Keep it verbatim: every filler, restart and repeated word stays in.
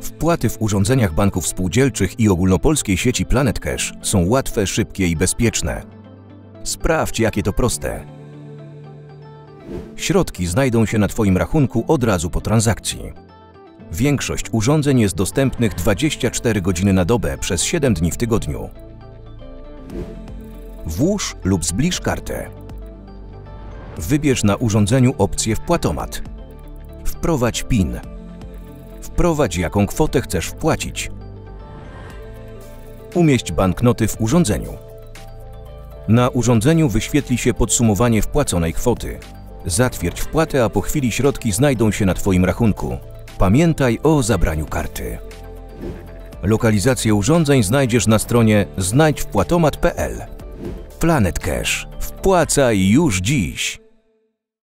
Wpłaty w urządzeniach banków spółdzielczych i ogólnopolskiej sieci Planet Cash są łatwe, szybkie i bezpieczne. Sprawdź, jakie to proste. Środki znajdą się na Twoim rachunku od razu po transakcji. Większość urządzeń jest dostępnych dwadzieścia cztery godziny na dobę przez siedem dni w tygodniu. Włóż lub zbliż kartę. Wybierz na urządzeniu opcję Wpłatomat. Wprowadź PIN. Wprowadź, jaką kwotę chcesz wpłacić. Umieść banknoty w urządzeniu. Na urządzeniu wyświetli się podsumowanie wpłaconej kwoty. Zatwierdź wpłatę, a po chwili środki znajdą się na Twoim rachunku. Pamiętaj o zabraniu karty. Lokalizację urządzeń znajdziesz na stronie znajdź wpłatomat kropka p l. Planet Cash. Wpłacaj już dziś!